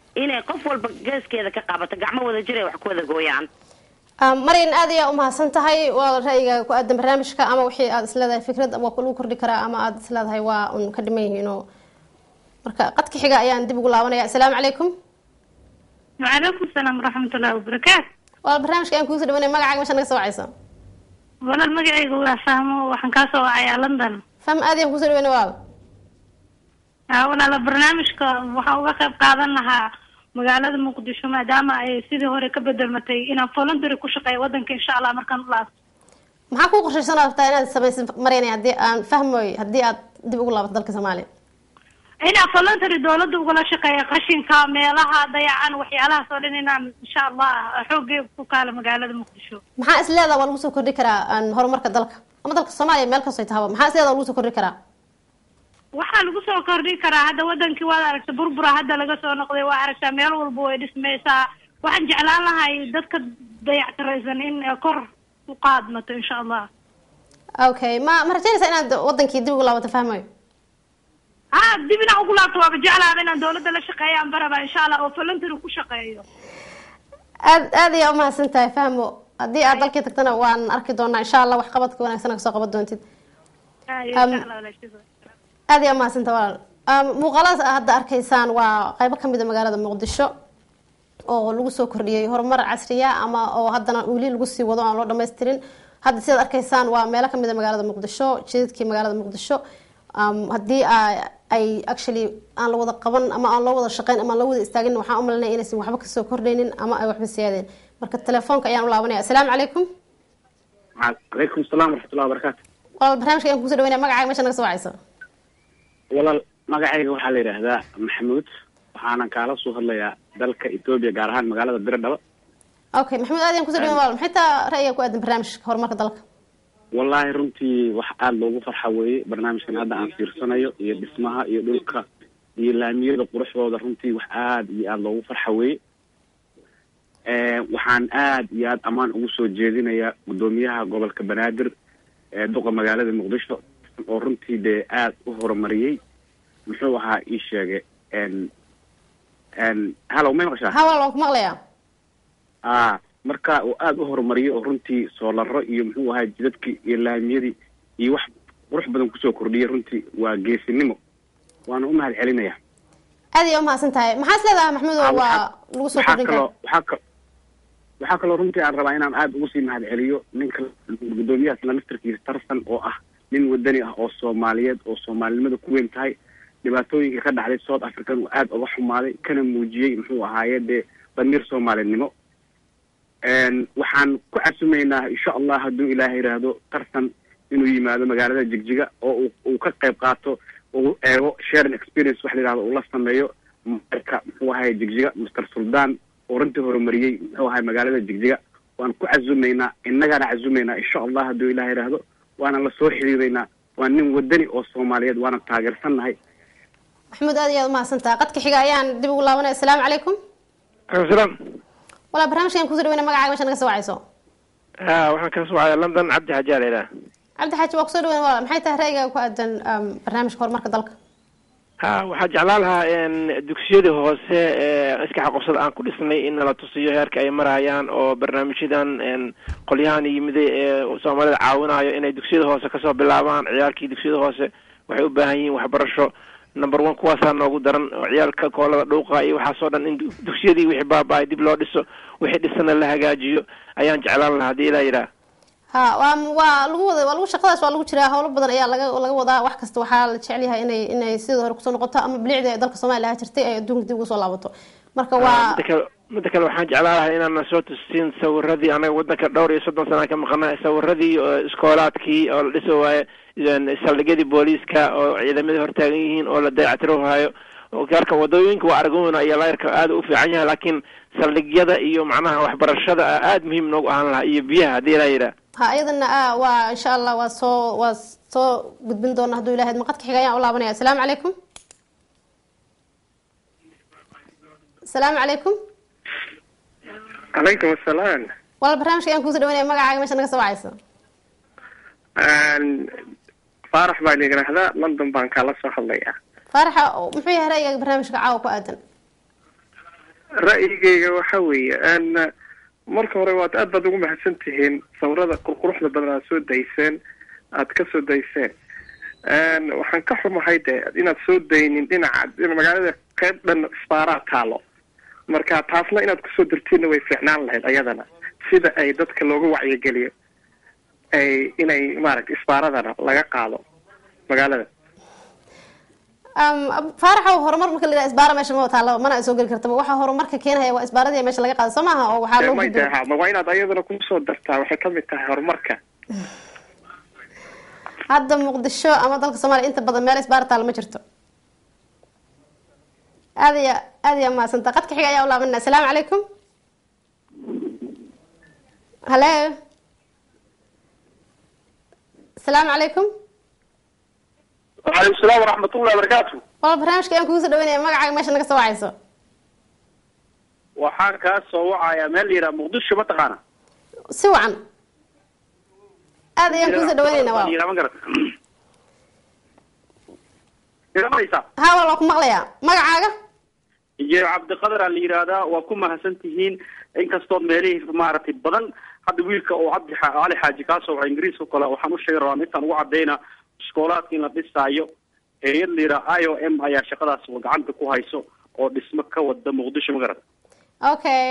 inay qof walba geeskeeda ka qabato gacmo wada jir ay wax ku wada gooyaan. Maryan aad ayaa u mahadsan tahay waa ra'yiga ku aadan barnaamijka ama wixii aad isleedahay fikrad waa ku lagu kordhi karaa ama aad isleedahay waa un ka dhiman yihiin oo marka qadka xiga ayaan dib ugu laabanaya. Assalaamu calaykum. وعليكم السلام ورحمة الله وبركاته. والبرنامج كان كوسر دبنا مقعد مش نقص وعيسى. والله المقعد هو فهمه وحنكاسه وعيا لندن. فهم آدي كوسر دبنا وال. ولا البرنامج وحوقا خيب قادنها مقالة مقدشو ما دام أي سيدي هوري كبدل متي إنا فولندري كوشقاي ودنك إن شاء الله مركان الله. maxaa ku qorshaysanaa inaad samaysid Maryan hadii aan fahmoy hadii aad dib ugu laabato dalka Soomaaliya ina voluntary dawladda ugu la shaqeeyo qashinka meelaha dayacan waxyaalaha soo dhan inaan insha Allah xoogay ku kala magaalada Muqdisho maxaa isleedahay waa lagu soo kordhi karaa aan horumarka dalka ama dalka Soomaaliya meel ka soo tahay maxaa isleedahay lagu soo kordhi karaa waxa lagu soo kordhi karaa hadda wadankii waa aragtay burbura hadda laga soo noqday waa aragtay meel walba way dhismaysaa waxaan jeclaan lahay dadka dayactiraysan in kor u qaadmato insha Allah okay ma rajaynaysaa inaad wadankii dib ugu laabato fahmayo dibna ugu laabto waa jeclaan inaan dawladda la shaqeeyaan baraba insha Allah oo voluntary ku shaqeeyo aad iyo ma santahay fahmo hadii aad dalka tagtana waan arki doonaa insha Allah wax qabadka wanaagsan ka soo qaban doontid aad iyo ma santahay muuqaalada hadda arkaysaan waa qayb ka mid ah magaalada Muqdisho oo lagu soo kordhiyay horumar casri ah ama oo haddana wali lagu sii wado aan loo dhameystirin hadda sidaad arkaysaan waa meel ka mid ah magaalada Muqdisho jidadkii magaalada Muqdisho hadii ay actually aan la wada qaban ama aan loo wada shaqeyn ama aan loo wada istaagin waxaan u maleynayaa inaysan waxba ka soo kordhaynin ama ay waxba siyaadeen marka telefoonka ayaan u laabanaya. Assalaamu calaykum. Calaykum salaam warahmatullahi wabarakatuh. wal barnaamijka aan ku soo dhaweynaa magacaaga meesha naga soo wacayso walaal magacayga waxaa la yiraahdaa Maxamuud waxaana kala soo hadlayaa dalka Itoobiya gaar ahaan magaalada Biradhaba. Okay Maxamuud aad ayaan ku soo dhaweynaa wal maxay taa ra'yiga ku aadan barnaamijka horumarka dalka والله runtii wax aad loogu farxo weeye barnaamijkan hadda aan fiirsanayo iyo dhismaha iyo dhulka iyo laamiyada quruxdooda runtii wax aad iyo aad loogu farxo weeye waxaan aad iyo aad amaan ugu soo jeedinayaa gudoomiyaha gobolka Banaadir ee duqa magaalada Muqdisho oo runtii de aad u horumariyay muxuu ahaa ii sheegay hello ma maqashaa hawlo ku maqlayaa marka oo aad u horumariyo oo runtii soolaro iyo muxuu ahaa jidadkii iyo laamiyadii iyo wax qurux badan ku soo kordhiyay runtii waa geesinimo waana u mahad celinayaa aad iyo ma santahay maxaa isleedahay Maxamuud waa lagu soo kordhin karaa waxaa kaloo runtii aan rabaa inaan aad ugu sii mahad celiyo ninka gudoomiyaha ministarkiisa tarsan oo ah nin wadani ah oo Soomaaliyeed oo Soomaalinimada ku weyn tahay dhibaatooyinka ka dhacday South Africa oo aad uga xumaaday kana muujiyay muxuu ahaayay damiir Soomaalinimo waxaan ku casuumeynaa insha Allah haduu Ilaahay yiraahdo tartan inuu yimaado magaalada Jigjiga oo uu ka qayb qaato oo eego sharing experience wax la yiraahdo oo la sameeyo marka muxuu ahaayay Jigjiga Mr. Suldaan oo runtii horumariyay muxuu ahaayay magaalada Jigjiga waan ku casuumeynaa innagana casuumeynaa insha Allah haduu Ilaahay yiraahdo waana la soo xiriireynaa waa nin wadani oo Soomaaliyeed waana taageersanahay Maxamuud aad iyo ma santahay qadka xiga ayaan dib ugu laabanay. Assalaamu calaykum. Asalaam. wala barnaamijkan ku soo dhaweynaa magacaaga meesha naga soo wacayso waxaan ka soo wacay London Cabdi Xajaal ila Cabdi Xajaal waa ku soo dhaweynaa wala maxay tahay ra'yiga ku aadan barnaamijka horumarka dalka waxaa jeclaan lahaa in dugsiyada hoose iska xaqabsada aan ku dhisnay in la tusiyo heerka ay marayaan oo barnaamijyadan qolyahan yimid ee Soomaalida caawinayo inay dugsiyada hoose ka soo bilaabaan ciyaalkii dugsiyada hoose waxay u baahan yihiin waxbarasho number 1 kuwaasaan noogu daran ciyaalka koolada dhuuqa iyo waxaa soo dhan in dugsiyadii wixii baabay dib loo dhiso wixii dhisana la hagaajiyo ayaan jeclaan lahaa hadii la yiraahdo waa lagu shaqadaas waa lagu jiraa hawlo badan ayaa laga wadaa wax kasta waxaa la jecel yahay inay sidoo hore kusoo noqoto ama bilicda dalka Soomaaliya jirtay ay adduunka dib ugu soo laabato marka waa mid kale waxaan jeclaan lahaa inaan soo tusin sawiradii anaga wadanka dhowr iyo 30 sano ka maqnaa sawiradii iskoolaadkii oo la dhiso waaye saldhigyadii booliiska oo ciidamadii hortaagan yihiin oo la dayactiroohayo oo gaarka wadooyinka waa aragona ayaa layrka aad u fiican yahay laakiin saldhigyada iyo macnaha waxbarashada aad muhiim noogu ahaan lahaa iyo biyaha hadii la yiraahdo ayadana waa insha Allah waa soo gudbin doona haduu Ilaahay maqadka xiga ayaan u laabanaya. Assalaamu calaykum. Assalaamu calaykum. Calaykum assalaam. wala barnaamijka aan ku soo dhaweynaa magacaaga meesha naga soo wacayso Farax baan yiraahdaa London baan kala soo hadlayaa Farax muxuu yahay ra'yiga barnaamijka caawa ku aadan ra'yigayga waxa weeye marka hore waad aad baad ugu mahadsan tihiin sawirada quruxda badan aad soo dayseen aad ka soo dayseen waxaan ka xumahay de inaad soo daynin dhinaca magaalada qayb dhan isbaaraa taalo marka taasna inaad kusoo dirtiinna way fiicnaan lahayd ayadana sida ay dadka looga wacyigeliyo ay inay maaragta isbaaradana laga qaado magaalada faaraxa horumar marka la yidhaha isbaara meesha ma taalo mana ay soo geli kartaba waxa horumarka keenaya waa isbaaradii meesha laga qaado soo maaha oo waxaa loo gudbo waa inaad ayadana kusoo dartaa waxay kamid tahay horumarka hadda muqdisho ama dalka soomaaliya inta badan meel isbaara taalo ma jirto aad iyo mahadsanta qadka xiga ayaa u laabanina asalaamu calaykum halo asalaamu calaykum وعليكم السلام ورحمة الله وبركاته. والله برنامجك أنا كويس دويني مقعد ماشي نقص وعيسو. waxaan kaa soo wacaya meel yira muqdisho ma taqaana si wacan aad ayaan ku soo dhaweynayna waa ha wala ku maqlaya magacaaga injineer cabdiqadar la yiraahdaa waa ku mahadsantihiin inkastoo meelihii maaragtay badan hadda wiilka oo cali xaaji kaasoo waa ingiriiska kale waxaan u sheegay rabaa intaan ugu cadeyna iskoolaadka in la dhisaayo hay'ad la yiraahdo IOM ayaa shaqadaas gacanta ku hayso oo dhismo ka wada muqdisho magarad okay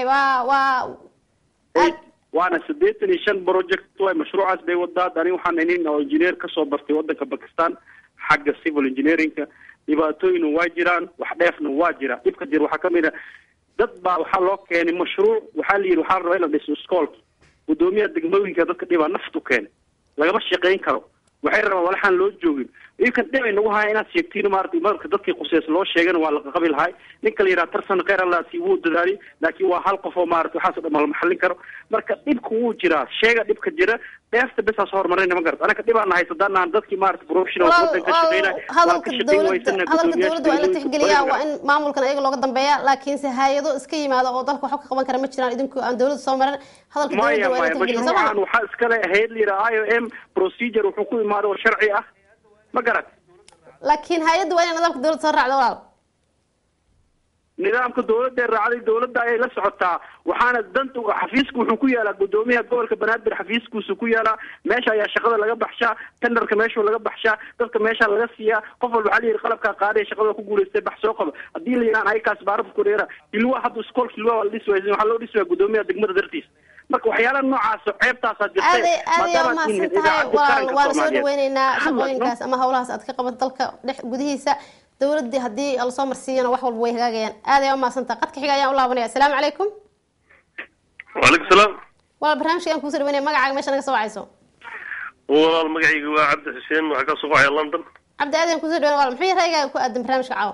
waana 85 project way mashruucaas bay wadaa dani waxaan inin oo engineer ka soo bartay wadanka Pakistan xagga civil engineering dhibaatooyin waa jiraan wax dheefna waa jira dibka jir waxa kamid ah dad baa waxa loo keenay mashruuc waxa la yiri waxa rabaa in la dhiso iskoolka gudoomiyaha degmooyinka dadka dhibaa naftu keenay lagama shaqeyn karo waxay rabaan walaxan loo joogin iinkan dhibay nagu haay inaad sheegtiin maartay marka dadkii quseys loo sheegan waa la qabil haay ninka la yiraahdo tarsan khayr Allah si uu dadaali laakiin waa hal qof oo maartay waxa soo dhamal maxallin karo marka dhibku uu jira sheega dhibka jira dheefta bas soo hormarin ma garad anaka dhibaan haysadaan dadkii maartay professional wadanka shaqeynay hadalka dawladda waa la tixgeliyaa waa in maamulkan ayaga looga dambeeya laakiin se hay'ado iska yimaado oo dalka wax ka qaban kara ma jiraan idinku aan dawladda soo marin hadalka dawladda waa la tixgeliyaa sababta waxa iska leh hay'ad la yiraahdo IOM procedure wuxuu ku imaado sharci ah ma garad laakiin hay'addu waa in nidaamka dawladda soo raacdo walaal nidaamka dawladda raacday dawladda ay la socotaa waxaana danta xafiisku wuxuu ku yaalaa gudoomiyaha gobolka banaadir xafiiskuusu ku yaalaa meesha ayaa shaqada laga baxshaa tenderka meesha laga baxshaa dadka meesha laga siiyaa qof walba waxa la yiri qalabka qaaday shaqada ku guuleystay bax soo qabo hadii la yiraan ay kaas baaraf ku dheera ilwa hadda iskoolka ilwa la dhisay waxa loo dhisay gudoomiyaha degmada dartiis marka waxyaalaha noocaas ceebtaas aad jirtay maadaama waan soo dhaweynaynaa shaqooyinkaas ama hawlahaas aad ka qabato dalka gudihiisa dawladda hadii la soo marsiiyana wax walba way hagaagayaan aad ay u maasanta qadka xiga ayaan u laabanaya assalaamu calaykum وعليكم السلام wala barnaamijka aan ku soo dhaweynay magacaaga meesha naga soo wacayso walaal magacaygu waa cabdi xuseen waxa ka soo wacay London cabdi aad aan ku soo dhaweynay walaal muxuu yahay ra'yigaaga ku aadan barnaamijka caawa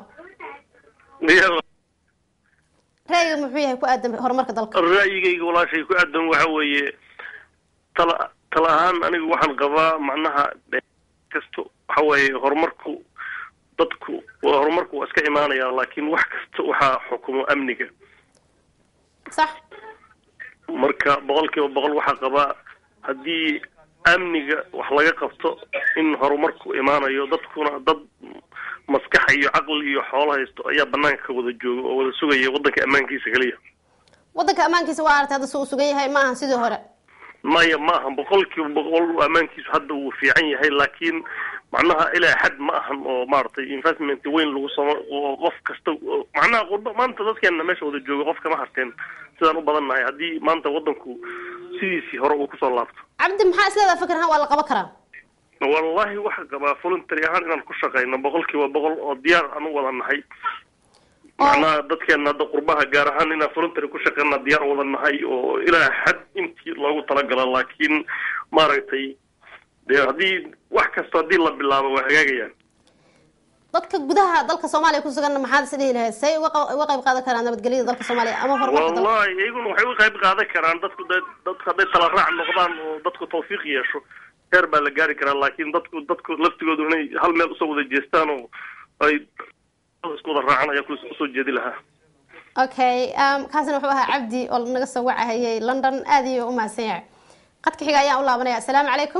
ra'yiga muxuu yahay ku aadan horumarka dalka ra'yigayga walaashay ku aadan waxa weeye tala ahaan anigu waxaan qabaa macnaha kasto waxa weeye horumarku dadku horumarku waa iska imaanaya laakiin wax kasta waxa xukumo amniga صح marka boqolkiiba boqol waxa qaba hadii amniga wax laga qabto in horumarku imaanayo dadkuna dad maskax iyo aqli iyo xoolo haysto ayaa banaanka wada jooga oo wada sugaya wadanka amaankiisa kaliya wadanka amaankiisa waa artay hada soo sugan yahay maahan sidii hore maya maahan boqolkiiba boqol amaankiisu hadda uu fiican yahay laakiin macnaha ilaa xad ma ahan oo maartay investment weyn lagu soo qof kasta macnaha qurba maanta dadkeena meesha wada jooga qof kama harteen sidaan u badannahay hadii maanta wadanku sidiisii hore uu ku soo laabto cabdi maxaa isleedahay fikirhan waa la qaban karaa wallahi waxa qabaa voluntary ahaan inaan ku shaqeyno boqolkiiba boqol oo diyaar aan u wada nahay macnaha dadkeena hadda qurbaha gaar ahaan inaan voluntary ku shaqeyno diyaar u wada nahay oo ilaa xad intii loogu talagalay laakiin maaragtay hadii wax kasta hadii la bilaabo waa hagaagayaan dadka gudaha dalka Soomaaliya ku sugan maxaad sidii lahayd say uga qayb qaadan karaan nabadgelyada dalka Soomaaliya ama horumarka dalka wallahi iyaguna waxay uga qayb qaadan karaan dadku haday tala raac noqdaan oo dadku tawfiiq yeesho heer baa la gaari karaa laakiin dadku laftigoodu inay hal meel usoo wada jeestaan oo ay isku wada raacaan ayaa ku soo jeedi lahaa okay kaasina wuxuu ahaa cabdi oo naga soo wacayay London aad iyo u mahadsan yahay qadka xiga ayaan u laabanaya assalaamu calaykum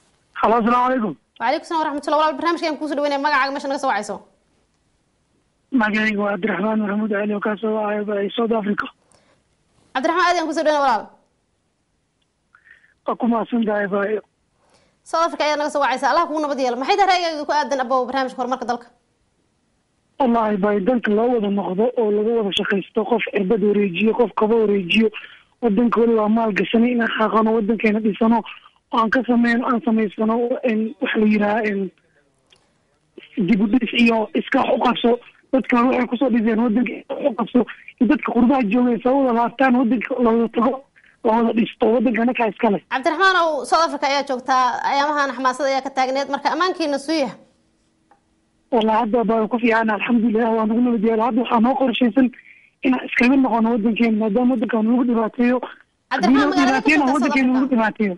السلام عليكم وعليكم السلام ورحمة الله وبركاته برنامج كان كوسو دوينه magacaaga meesha naga soo wacayso magacayga waa cabdiraxmaan maxamuud cali oo kaasoo ah South Africa. cabdiraxmaan aad ayaan kusoo dhaweyna walaal. waa ku mahadsantahay baayo. South Africa ayaa naga soo wacaysa allah kugu nabad yeelo. maxay tahay ra'yigaaga ku aadan abow barnaamijka horumarka dalka? wallahi baayo dalka loo wada noqdo oo laga wada shaqaysto, qof cirbad wareejiyo, qof kaba wareejiyo, wadanka wali waa maal gashanay inaan xaqano wadankeena dhisano oo aan ka sameyno aan samaysano wax la yidhaha dib u dhis iyo iskaax u qabso. dadka waxay kusoo dhiseen wadanka u qabso iyo dadka qurbaha joogay sababada laabtaan wadanka looga tago looga dhisto wadankana ka iskale. cabdiraxmaan oo South Africa ayaa joogtaa ayaamahan xamaasada ayaa ka taagneed marka amaankiina suuya. wallahi hadda baa ku fiican alxamdulilah waa nagu nabad yeelo. hadda waxaa noo qorshaysan inaan iskaga noqono wadankeena maadaama wadankaan lagu dhibaateeyo. wadankeena lagu dhibaateeyo.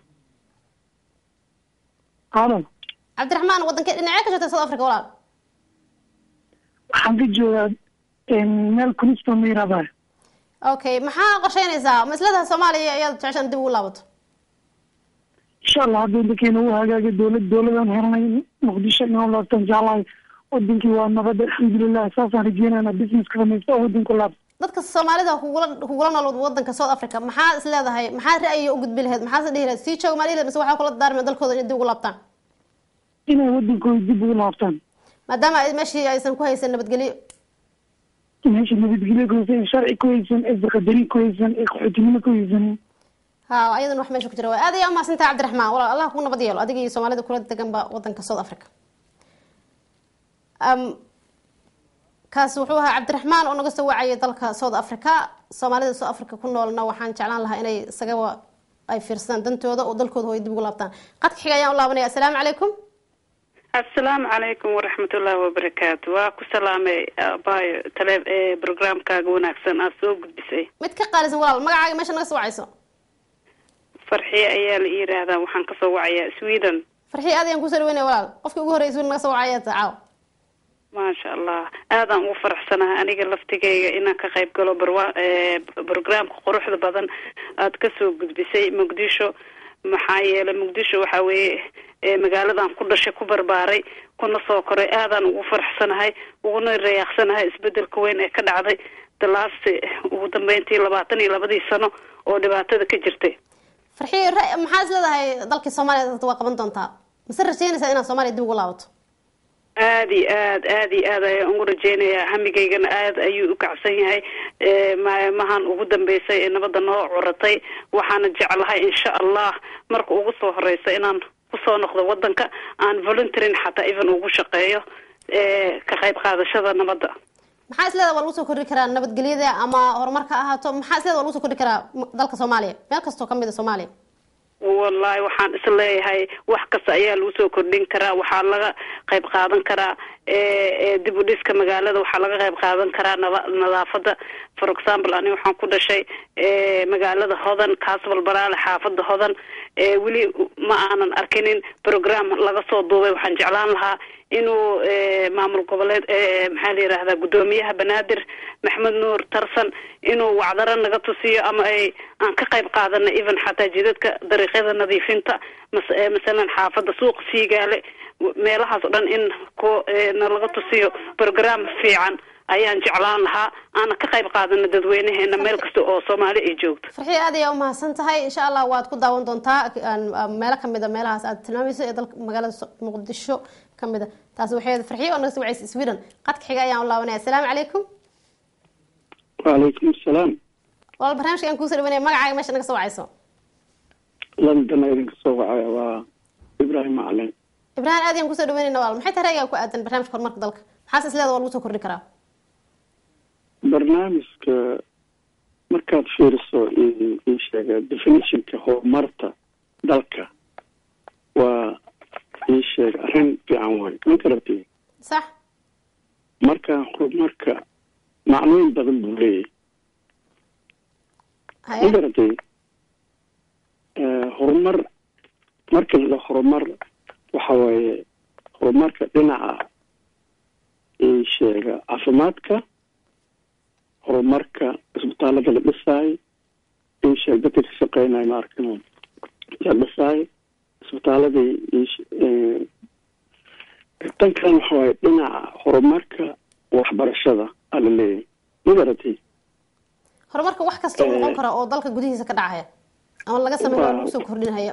halo cabdiraxmaan wadankee dhinacee ka joogta South Africa walaal? waxaan ka joogaa meel Kingston la yiraahdo. okay maxaa qorsheynaysaa maslada Soomaaliya ayaad jeceshaan dib ugu laabato? insha Allah hadda wadankeena uu hagaaga dowladan helnay Muqdisho inuu laabtan jaalay wadankii waa nabad alxamdulilah. saasaan rajeynayna business ka samaysto oo wadanku laabto. dadka Soomaalida kugula nool wadanka South Africa maxaa is leedahay maxaa ra'yi u gudbi lahayd maxaa dhihi lahayd sii joog Soomaaliya mise waxa kula daarmay dalkooda in dib ugu laabtaan? inay wadankooda dib ugu laabtaan maadaama ay meeshii aysan ku haysan nabadgelyo. meesha nabadgelyo ku haysan sharci ku haysan isqadari ku haysan qaxootinimo ku haysan. ayadan wax meesha ku jira waa aad iyo mahadsantahay cabdiraxmaan walaal allah ku nabad yeelo adiga iyo Soomaalida kula degan ba wadanka South Africa. kaas wuxuu ahaa cabdiraxmaan oo naga soo wacay dalka South Africa. Soomaalida South Africa ku noolna waxaan jeclaan lahaa inay isaga ay fiirsadaan dantooda oo dalkooda ay dib ugu laabtaan. qadka xiga ayaan u laabanaya. assalaamu calaykum. السلام عليكم ورحمة الله وبركاته. واكو سلامة باي تلاب برنامج كاغوناك سنة سوق بسي. متكقال اسم والله مقعد ماشي نقص وعيسو. فرحية أيال إيرا هذا وحن كسو وعيا سويدن. فرحية هذه ينكو سلويني والله. قفك يقول رئيسون نقص وعيا تعاو. ما شاء الله. هذا وفرح سنة أنا قلفتي إنا كغيب قالوا برنامج قروح بدن أتكسو بسي مقديشو محايا لمقديشو وحاوي magaaladan ku dhashay ku barbaaray kuna soo koray aadan ugu faraxsanahay uguna reeyaqsanahay isbedelka weyn ee ka dhacday dalaasti ugu dambeyntii 22 sano oo dhibaatada ka jirtay. farxiyo maxaa is leedahay dalkii Soomaaliya waa qaban doontaa mise rajaynaysaa inaad Soomaaliya dib ugu laabato? aad ayaan ugu rajaynayaa hamigaygana aad ayuu u kacsan yahay maahan ugu dambeysay ee nabadda noo curatay waxaana jeclahay insha Allah marka ugu soo horeysa inaan kusoo noqdo wadanka aan volunteering xataa even ugu shaqeeyo ka qayb qaadashada nabadda. maxaa is leedahay waa lagu soo kordhi karaa nabadgelyada ama horumarka ahaato maxaa is leedahay waa lagu soo kordhi karaa dalka Soomaaliya meel kastoo ka mid ah Soomaaliya? wallahi waxaan is leeyahay wax kasta ayaa lagu soo kordhin karaa. waxaa laga qayb qaadan karaa dib u dhiska magaalada, waxaa laga qayb qaadan karaa nadaafada. for example ani waxaan ku dhashay magaalada Hodan Kaasbal Baraale xaafada Hodan weli ma aanan arkinin program laga soo duubay. waxaan jeclaan lahaa inuu maamul goboleed maxaa la yiraahdaa gudoomiyaha Banaadir Maxamed Nuur Tarsan inuu wacdara naga tusiyo ama aan ka qayb qaadano even xataa jidadka dariiqyada nadiifinta masalan xaafada suuq Siigaale meelahaas oo dhan in laga tusiyo program fiican ayaan jeclaan lahaa aan ka qayb qaadano dadweynaheena meel kasta oo Soomaali ay joogto. farxiyo aad ayaa u mahadsantahay insha Allah waad ku daawan doontaa meel ka mid ah meelahaas aad tilmaamayso ee dalka magaalada Muqdisho kamid ah. taas waxay farxiyo oo naga soo wacay Sweden. qadka xiga ayaan u laabanaya. assalaamu calaykum. wa alaykum assalam. wal barnaamijka aan ku soo dhawaanay magacaaga meesha naga soo wacayso? London ayaan ka soo wacay waa Ibrahim Macalin. Ibrahim aad ayaan ku soo dhawaanayna wal maxay tahay ra'yiga ku aadan barnaamijka horumarka dalka maxaa is leedahay waa lagu soo kordhi karaa? barnaamijka markaad fiiriso in sheega definitionka horumarta dalka waa in sheega arrin fiican way ma karatay sax marka horumarka macnooyin badan buu leeyahay ma karatay horumar marka la horumar waxa waaye horumarka dhinaca in sheega caafimaadka horumarka isbitaalada la dhisaayo in sheeg dadka ka shaqeynayo ma arkino la dhisaayo isbitaaladii tan kalena waxa waaye dhinaca horumarka waxbarashada ala leeyahay magaratay horumarka wax kasta uu noqon karo oo dalka gudihiisa ka dhacaya ama laga sameeyo lagu soo kordhinaya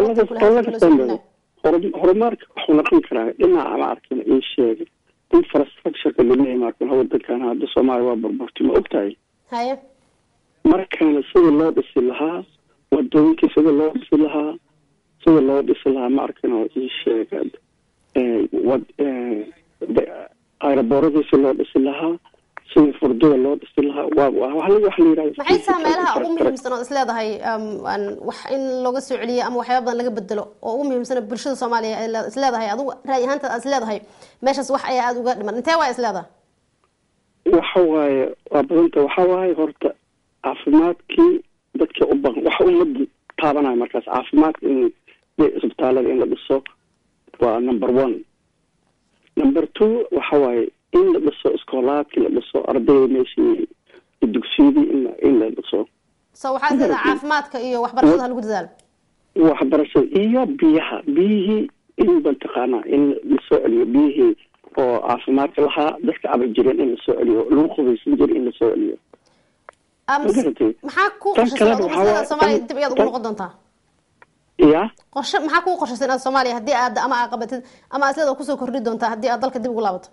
horumarka wuxuu noqon karaa dhinaca ma arkin in sheegay infrastructure-ka laleeyahay markan wadankan hadda soomaaliya waa burburtay ma ogtahay haye markaana sida loo dhisi lahaa wadooyinkii sida loo dhisi lahaa ma arkin oo ii sheegay aerobooradiisa loo dhisi lahaa sida furdada loo dhisi lahaa wax la yiraahdo maxay tahay meelaha ugu muhiimsan oo isleedahay wax in looga soo celiyo ama waxyaabo badan laga bedelo oo ugu muhiimsan bulshada Soomaaliya ay isleedahay adigu raay ahaanta isleedahay meeshaas wax ayaa aad uga dhiman intee waa isleedahay waxa waaye waa badanta waxa waaye horta caafimaadkii dadka u baahan waxa ummadda taabanaya markaas caafimaadka in isbitaalada in la dhiso waa number 1 number 2 waxa waaye in la dhiso iskoolaadkii la dhiso ardayda meeshii dugsiyadii in la dhiso soo waxaa sida caafimaadka iyo waxbarashada lagu dadaalo waxbarashada iyo biyihii in bantaqaana in la soo celiyo biyihii oo caafimaadka lahaa dadka aba jireen in la soo celiyo lagu qubaysan jiray in la soo celiyo maxaa ku qorshaysan Soomaaliya dib iyad ugu noqon doontaa ya qorshe maxaa ku qorshaysan inaad Soomaaliya haddii aad ama aqabatid ama aslada ku soo kordhi doontaa haddii aad dalka dib ugu laabato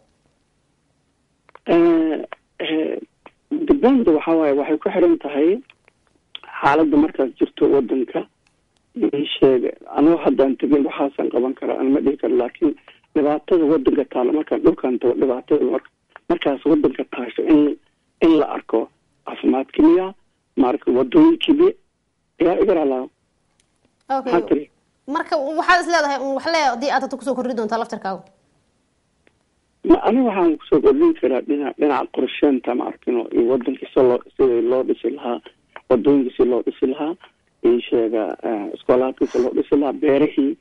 dibanda waxa waaye waxay ku xiran tahay xaaladda markaas jirto wadanka ii sheeg anoo haddaan tegin waxaasan qaban karaa aan ma dhihi karo laakiin dhibaatada wadanka taalo markaan dhulkaan tago dhibaatada markaas wadanka taasho in la arko caafimaadkii miya maarka wadooyinkiibi yaa igaralaa okay marka waxaad isleedahay wax le haddii aad kusoo kordhi doontaa laftarkaaga ma aniga waxaan kusoo kordhin karaa dhinaca qorsheenta ma arkino iyo wadankii sida loo dhisi lahaa wadooyinkii loo dhisi lahaa ii sheega iskoolaadkiisa loo dhisi lahaa beerihii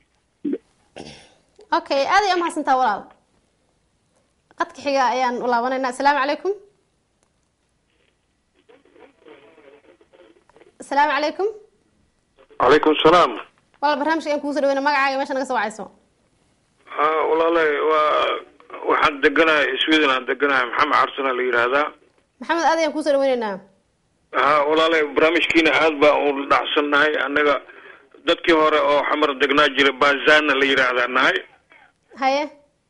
okay aad ayaa mahadsantaa walaal qadka xiga ayaan u laabanaynaa asalaamu calaykum asalaamu calaykum calaykum salaam walaal barnaamijka ayaan kugu soo dhaweyna magacaaga meesha naga soo wacayso walaalay waxaan deganahay Sweden aan deganahay maxamed carsana la yiraahdaa maxamed aad ayaan kusoo dhaweynaynaa walaalay barnaamijkiina aad baa u dhacsanahay anaga dadkii hore oo xamar degnaa jiray baazana la yiraahdaa nahay haye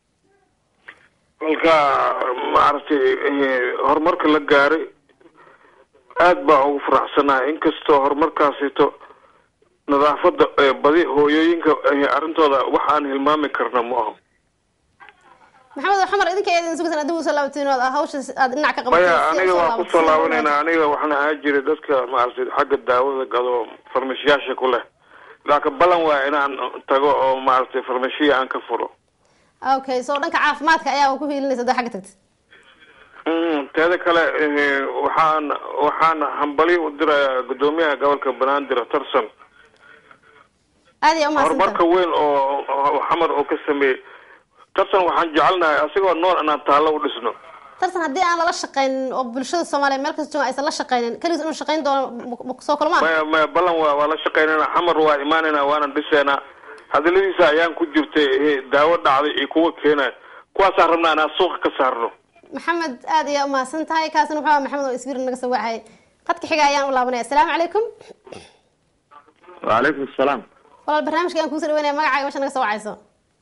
kolka maartay horumarka la gaaray aad baa ugu faraxsanahay inkastoo horumarkaasito nadaafada badi hooyooyinka arintooda waxaan hilmaami karna ma aha maxamed xamar idinka idin sugan adigu soo laabateen oo hawsha aad dhinac ka qabatay aniga waa ku soo laabanayna aniga waxaan ahaa jiray dadka maartay xagga daawada gado farmashiyaasha ku leh laakiin balan waa inaan tago oo maartay farmashiya aan ka furo okay soo dhanka caafimaadka ayaa ku hiilinaysa dad xagga tagtay teeda kale waxaan hambali u dirayaa gudoomiyaha gobolka Banaadir Tarsan aadi ama horumarka weyn oo xamar oo ka sameeyay tartan waxaan jecelnahay asigoo nool inaan taalo u dhisno tartan haddii aan la shaqeyn oo bulshada Soomaaliyeed meel kasta aysan la shaqeynin kaliis inuu shaqeyn doono soo kulmaan ma balan waa la shaqeynaa xamar waa imaanayna waana dhiseena hadaladiisa ayaan ku jirtay daawo dhacday iyo kuwa keenay kuwaas rabnaa inaan suuqa ka saarno maxamed aad ayaa u mahadsan tahay kaasina wuxuu maxamed oo isbiir naga soo wacay qadka xiga ayaan u laabanaya asalaamu calaykum wa calaykum asalaam walaal barnaamijka aan kugu soo dhaweynaya magacaaga meesha naga soo wacayso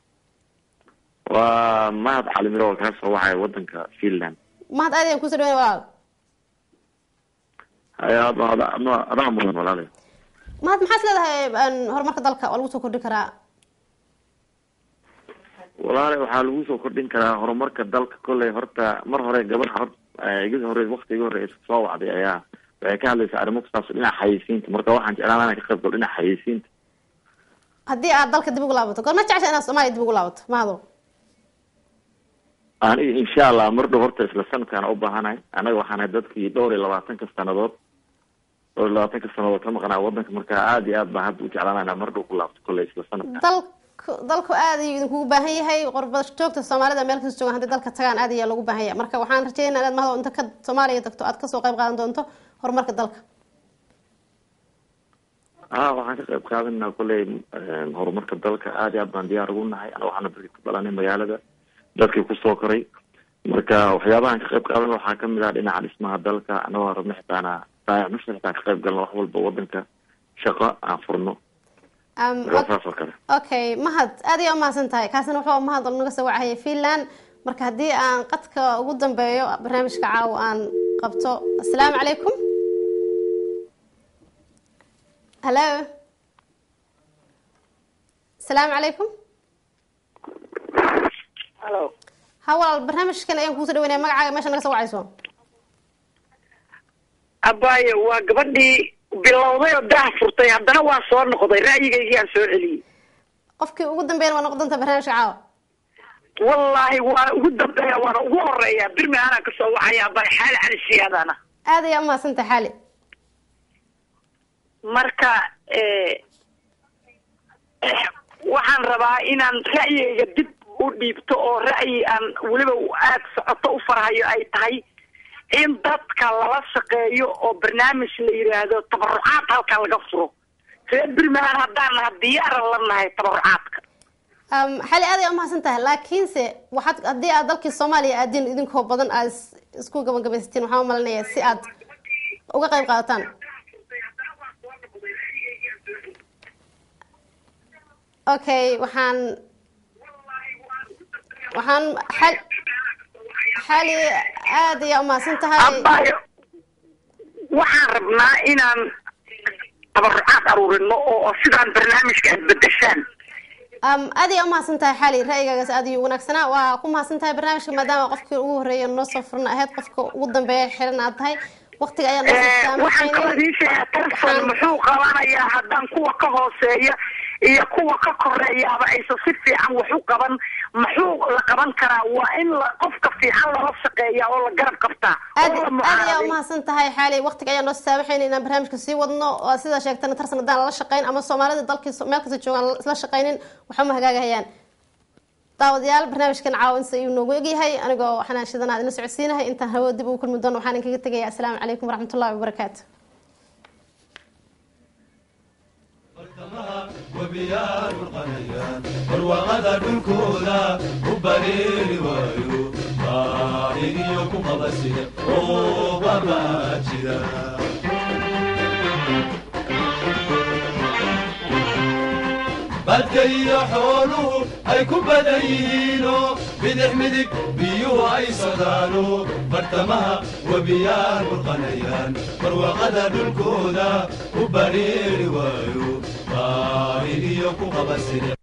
waa mahad cali miro ka soo wacay wadanka Finland mahad aad ayaan kugu soo dhaweynaya walaal adaa mudan walaal mahad maxaad leedahay horumarka dalka oo lagu soo kordhin karaa walaal waxaa lagu soo kordhin karaa horumarka dalka kolley horta mar hore gabadha iga hore waqtiga hore soo wacday ayaa waxay ka hadlaysaa arrimo ku saabsan dhinaca xayeysiinta marka waxaan jeclaan lahaa ka qayb galo dhinaca xayeysiinta haddii aad dalka dib ugu laabato goorma jecesha inaad Soomaaliya dib ugu laabato mahado aniga insha Allah mar dhow horta isla sanadkan u baahanahay anaga waxaan dadkii 22 sanadood ka maqnaa wadanka marka aad iyo aad baan hadda u jeclaanahay mar dhow ku laabto kolley isla sanadkan dalku aad ayuu idinku baahan yahay qorbad joogta Soomaalida meel kasta joogan hadii dalka tagaan aad ayaa lagu baahan yahay marka waxaan rajaynayaa inaad mahado inta ka Soomaaliya tagto aad ka soo qayb qaadan doonto horumarka dalka waxaan ka qayb qaadanaa kolley horumarka dalka aad iyo aad baan diyaar ugu nahay ana waxaan dadka ku dhalanay magaalada dadkii ku soo koray marka waxyaabahan ka qayb qaadan waxaa kamid ah dhinaca dhismaha dalka anagoo rabno xitaana nafsa xitaa ka qayb galno wax walba wadanka shaqo aan furno saas oo kale. Okay, mahad aad iyo mahadsan tahay. Kaasina wuxuu mahad naga soo wacay Finland. Marka haddii aan qadka ugu dambeeyo barnaamijka caaw aan qabto. Assalaamu calaykum. Hello. Assalaamu calaykum. Hello. Hawal barnaamijkan ayaan ku soo dhaweynaa magacaaga meesha naga soo wacayso. Abaaye waa gabadhii bilowday oo dah furtay haddana waa soo noqday ra'yigayga aan soo celiyay. Qofkii ugu dambeeyay waa noqdanta barnaamijka caawa. Wallahi waa ugu dambeeya waa ugu horeeya birmi ana ka soo wacaya Abaaye xaal cali siyaadana. Aad iyo ma santa xaali. Marka waxaan rabaa inaan ra'yigayga dib u dhiibto oo ra'yi aan waliba aad socoto u farahayo ay tahay in dadka lala shaqeeyo oo barnaamij la yiraahdo tabarucaad halkan laga furo reer birmaan haddaan diyaar la nahay tabarucaadka xali aad ay u mahadsantahay laakiinse waxaad haddii aad dalkii Soomaaliya aadin idinkoo badan aad isku gabagabaysteen waxaan u maleynayaa si aad uga qayb qaadataan okay waxaan xali aad iyo mahadsantahay waxaan rabnaa inaan tabarucaad aruurino oo sidaan barnaamijka bedeshaan aad iyo mahadsantahay xali ra'yigaaga aad iyo wanaagsanaa waa ku mahadsantahay barnaamijka maadaama qofkii ugu horeeyay noo soo furna ahayd qofka ugu dambeeyay xiran aad tahay waqtiga ayaa noo soo waxaan ka wadiishaa tarsan muxuu qabanayaa haddaan kuwa ka hooseeya iyo kuwa ka koreeyaaba aysan si fiican wax u qaban muxuu la qaban karaa waa in qofka fiican lala shaqeeya oo la garab qabtaa aad iyo mahadsantahay xali waqtiga ayaa noo saabaxayn inaan barnaamijka sii wadno oo sida sheegtana tarsan hadaan la shaqeyn ama Soomaalida dalkii meel kasta joogan isla shaqeynin waxa ma hagaagayaan daawadayaal barnaamijkan caawinsa ayuu noogu egyahay anigoo waxaan shidanaad ina socodsiinahay intaan hawo dib ugu kulmi doono waxaan kaga tagayaa assalaamu calaykum waraxmatullaahi wabarakaatuh وبيار القنيان والوغدا بالكولا وبريري وايو باهيني يوكو قبسي وبابا جدا بدكي حولو اي كبدينو بدحمدك بيو اي صدانو برتمها وبيار القنيان والوغدا بالكولا وبريري وايو باهيني يوكو قبسي